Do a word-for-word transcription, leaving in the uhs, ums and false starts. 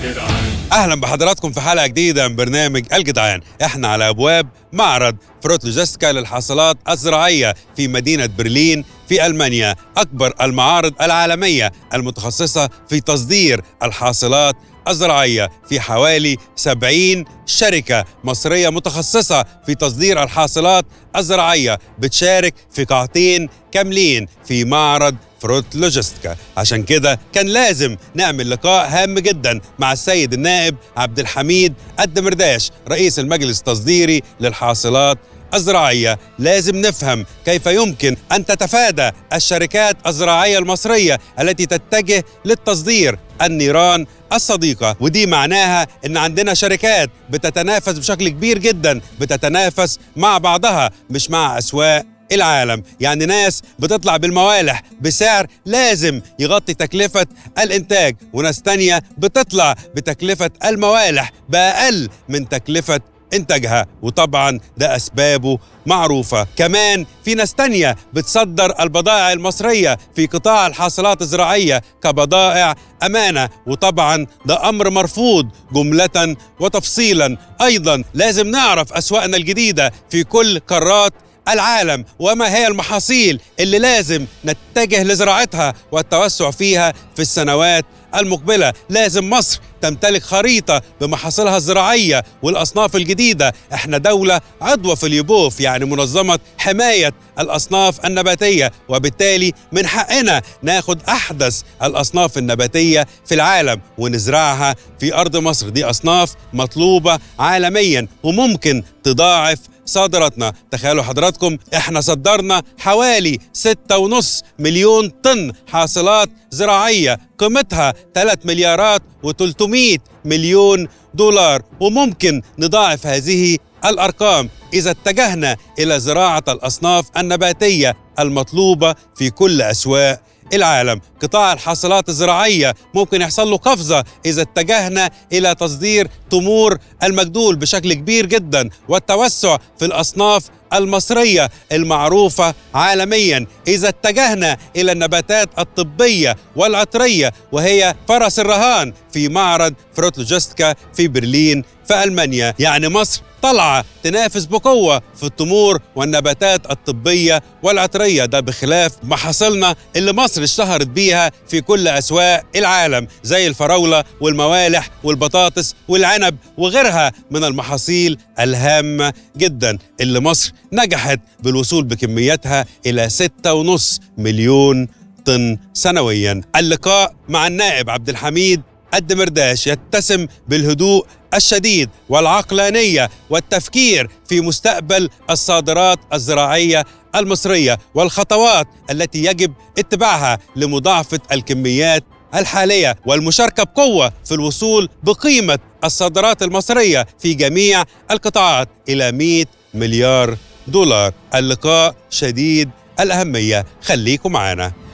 اهلا بحضراتكم في حلقه جديده من برنامج الجدعان. احنا على ابواب معرض فروت لوجيستيكا للحاصلات الزراعيه في مدينه برلين في المانيا، اكبر المعارض العالميه المتخصصه في تصدير الحاصلات الزراعيه. في حوالي سبعين شركه مصريه متخصصه في تصدير الحاصلات الزراعيه بتشارك في قاعتين كاملين في معرض فروت لوجيستيكا. عشان كده كان لازم نعمل لقاء هام جدا مع السيد النائب عبد الحميد الدمرداش رئيس المجلس التصديري للحاصلات الزراعية. لازم نفهم كيف يمكن أن تتفادى الشركات الزراعية المصرية التي تتجه للتصدير النيران الصديقة، ودي معناها أن عندنا شركات بتتنافس بشكل كبير جدا، بتتنافس مع بعضها مش مع أسواق العالم. يعني ناس بتطلع بالموالح بسعر لازم يغطي تكلفة الإنتاج، وناس تانية بتطلع بتكلفة الموالح بأقل من تكلفة إنتاجها، وطبعا ده أسبابه معروفة. كمان في ناس تانية بتصدر البضائع المصرية في قطاع الحاصلات الزراعية كبضائع أمانة، وطبعا ده أمر مرفوض جملة وتفصيلا. أيضا لازم نعرف أسواقنا الجديدة في كل قارات العالم، وما هي المحاصيل اللي لازم نتجه لزراعتها والتوسع فيها في السنوات المقبلة. لازم مصر تمتلك خريطة بمحاصيلها الزراعية والأصناف الجديدة. احنا دولة عضوة في اليوبوف، يعني منظمة حماية الأصناف النباتية، وبالتالي من حقنا ناخد أحدث الأصناف النباتية في العالم ونزرعها في أرض مصر. دي أصناف مطلوبة عالميا وممكن تضاعف صادراتنا. تخيلوا حضراتكم احنا صدرنا حوالي ستة ونص مليون طن حاصلات زراعية قيمتها ثلاثة مليارات وثلاثمائة مليون دولار، وممكن نضاعف هذه الأرقام إذا اتجهنا إلى زراعة الأصناف النباتية المطلوبة في كل أسواق العالم. قطاع الحاصلات الزراعية ممكن يحصل له قفزة إذا اتجهنا إلى تصدير تمور المجدول بشكل كبير جدا، والتوسع في الأصناف المصرية المعروفة عالميا. إذا اتجهنا إلى النباتات الطبية والعطرية وهي فرس الرهان في معرض فروت لوجيستيكا في برلين في ألمانيا. يعني مصر طلعة تنافس بقوة في التمور والنباتات الطبية والعطرية، ده بخلاف محاصيلنا اللي مصر اشتهرت بيها في كل أسواق العالم زي الفراولة والموالح والبطاطس والعنب وغيرها من المحاصيل الهامة جدا اللي مصر نجحت بالوصول بكمياتها إلى ستة ونص مليون طن سنويا. اللقاء مع النائب عبد الحميد الدمرداش يتسم بالهدوء الشديد والعقلانية والتفكير في مستقبل الصادرات الزراعية المصرية والخطوات التي يجب اتباعها لمضاعفة الكميات الحالية والمشاركة بقوة في الوصول بقيمة الصادرات المصرية في جميع القطاعات إلى مئة مليار دولار. اللقاء شديد الأهمية، خليكم معنا.